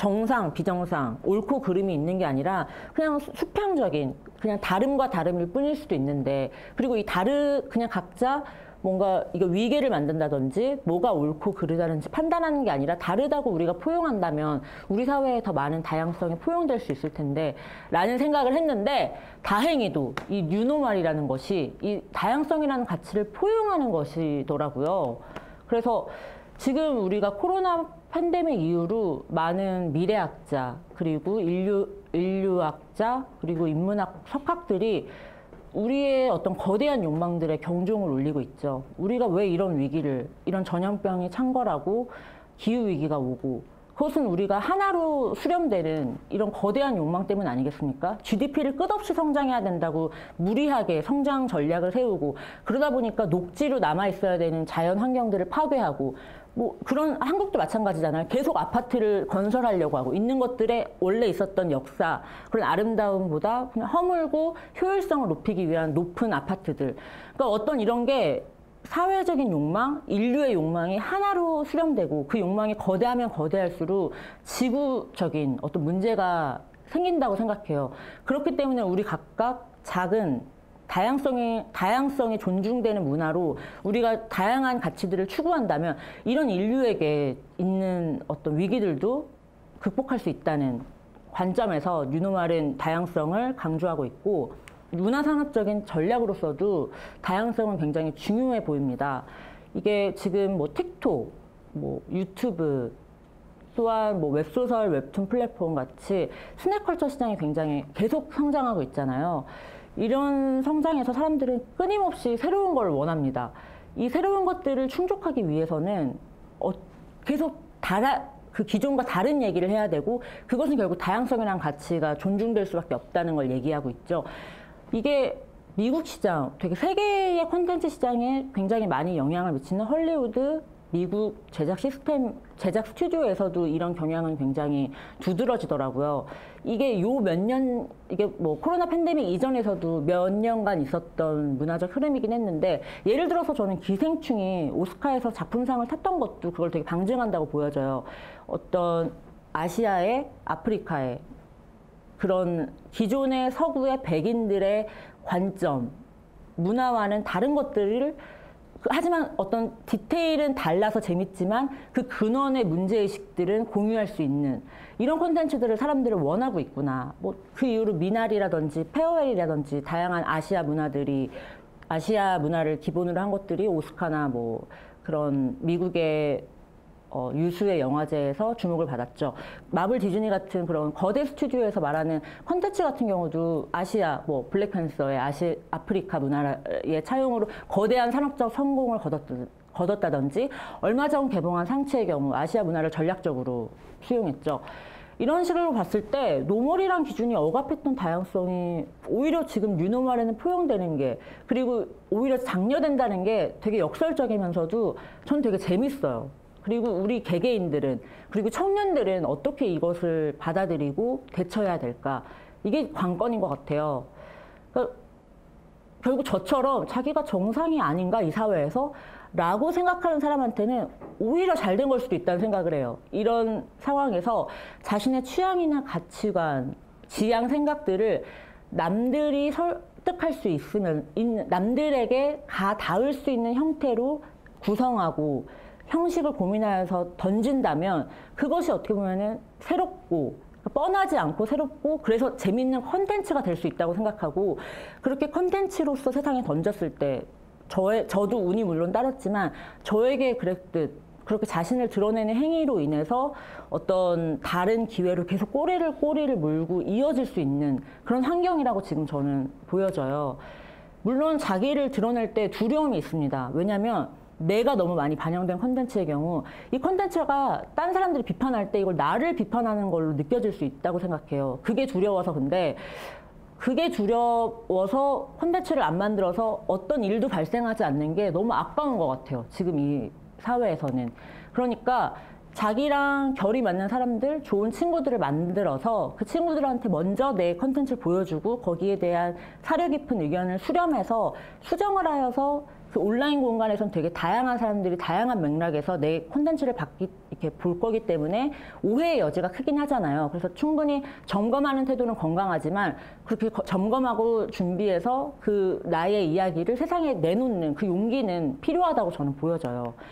정상, 비정상, 옳고 그름이 있는 게 아니라 그냥 수평적인 그냥 다름과 다름일 뿐일 수도 있는데 그리고 그냥 각자 뭔가 이거 위계를 만든다든지 뭐가 옳고 그르다든지 판단하는 게 아니라 다르다고 우리가 포용한다면 우리 사회에 더 많은 다양성이 포용될 수 있을 텐데 라는 생각을 했는데 다행히도 이 뉴노멀이라는 것이 이 다양성이라는 가치를 포용하는 것이더라고요. 그래서 지금 우리가 코로나 팬데믹 이후로 많은 미래학자 그리고 인류학자 그리고 인문학 석학들이 우리의 어떤 거대한 욕망들의 경종을 울리고 있죠. 우리가 왜 이런 위기를, 이런 전염병이 창궐하고 기후위기가 오고 그것은 우리가 하나로 수렴되는 이런 거대한 욕망 때문 아니겠습니까? GDP를 끝없이 성장해야 된다고 무리하게 성장 전략을 세우고 그러다 보니까 녹지로 남아있어야 되는 자연 환경들을 파괴하고 뭐 그런 한국도 마찬가지잖아요. 계속 아파트를 건설하려고 하고 있는 것들에 원래 있었던 역사 그런 아름다움보다 그냥 허물고 효율성을 높이기 위한 높은 아파트들. 그러니까 어떤 이런 게 사회적인 욕망, 인류의 욕망이 하나로 수렴되고 그 욕망이 거대하면 거대할수록 지구적인 어떤 문제가 생긴다고 생각해요. 그렇기 때문에 우리 각각 작은 다양성이 존중되는 문화로 우리가 다양한 가치들을 추구한다면 이런 인류에게 있는 어떤 위기들도 극복할 수 있다는 관점에서 뉴노멀은 다양성을 강조하고 있고 문화산업적인 전략으로서도 다양성은 굉장히 중요해 보입니다. 이게 지금 뭐 틱톡, 뭐 유튜브, 또한 뭐 웹소설, 웹툰 플랫폼 같이 스낵컬처 시장이 굉장히 계속 성장하고 있잖아요. 이런 성장에서 사람들은 끊임없이 새로운 걸 원합니다. 이 새로운 것들을 충족하기 위해서는 계속 그 기존과 다른 얘기를 해야 되고 그것은 결국 다양성이라는 가치가 존중될 수밖에 없다는 걸 얘기하고 있죠. 이게 미국 시장, 되게 세계의 콘텐츠 시장에 굉장히 많이 영향을 미치는 헐리우드, 미국 제작 스튜디오에서도 이런 경향은 굉장히 두드러지더라고요. 이게 이게 뭐 코로나 팬데믹 이전에서도 몇 년간 있었던 문화적 흐름이긴 했는데 예를 들어서 저는 기생충이 오스카에서 작품상을 탔던 것도 그걸 되게 방증한다고 보여져요. 어떤 아시아의, 아프리카의 그런 기존의 서구의 백인들의 관점, 문화와는 다른 것들을 하지만 어떤 디테일은 달라서 재밌지만 그 근원의 문제의식들은 공유할 수 있는 이런 콘텐츠들을 사람들은 원하고 있구나. 뭐 그 이후로 미나리라든지 페어웰이라든지 다양한 아시아 문화를 기본으로 한 것들이 오스카나 뭐 그런 미국의 유수의 영화제에서 주목을 받았죠. 마블 디즈니 같은 그런 거대 스튜디오에서 말하는 콘텐츠 같은 경우도 아시아, 뭐 블랙팬서의 아프리카 문화의 차용으로 거대한 산업적 성공을 거뒀다든지 얼마 전 개봉한 상치의 경우 아시아 문화를 전략적으로 수용했죠. 이런 식으로 봤을 때 노멀이란 기준이 억압했던 다양성이 오히려 지금 뉴노멀에는 포용되는 게 그리고 오히려 장려된다는 게 되게 역설적이면서도 전 되게 재밌어요. 그리고 우리 개개인들은 그리고 청년들은 어떻게 이것을 받아들이고 대처해야 될까 이게 관건인 것 같아요. 그러니까 결국 저처럼 자기가 정상이 아닌가 이 사회에서 라고 생각하는 사람한테는 오히려 잘 된 걸 수도 있다는 생각을 해요. 이런 상황에서 자신의 취향이나 가치관, 지향 생각들을 남들이 설득할 수 있으면 남들에게 닿을 수 있는 형태로 구성하고 형식을 고민하여서 던진다면 그것이 어떻게 보면은 새롭고 뻔하지 않고 새롭고 그래서 재밌는 컨텐츠가 될 수 있다고 생각하고 그렇게 컨텐츠로서 세상에 던졌을 때 저도 운이 물론 따랐지만 저에게 그랬듯 그렇게 자신을 드러내는 행위로 인해서 어떤 다른 기회로 계속 꼬리를 물고 이어질 수 있는 그런 환경이라고 지금 저는 보여져요. 물론 자기를 드러낼 때 두려움이 있습니다. 왜냐하면 내가 너무 많이 반영된 컨텐츠의 경우 이 컨텐츠가 딴 사람들이 비판할 때 이걸 나를 비판하는 걸로 느껴질 수 있다고 생각해요. 그게 두려워서 근데 그게 두려워서 콘텐츠를 안 만들어서 어떤 일도 발생하지 않는 게 너무 아까운 것 같아요. 지금 이 사회에서는. 그러니까 자기랑 결이 맞는 사람들, 좋은 친구들을 만들어서 그 친구들한테 먼저 내 컨텐츠를 보여주고 거기에 대한 사려 깊은 의견을 수렴해서 수정을 하여서 그 온라인 공간에선 되게 다양한 사람들이 다양한 맥락에서 내 콘텐츠를 이렇게 볼 거기 때문에 오해의 여지가 크긴 하잖아요. 그래서 충분히 점검하는 태도는 건강하지만 그렇게 점검하고 준비해서 그 나의 이야기를 세상에 내놓는 그 용기는 필요하다고 저는 보여져요.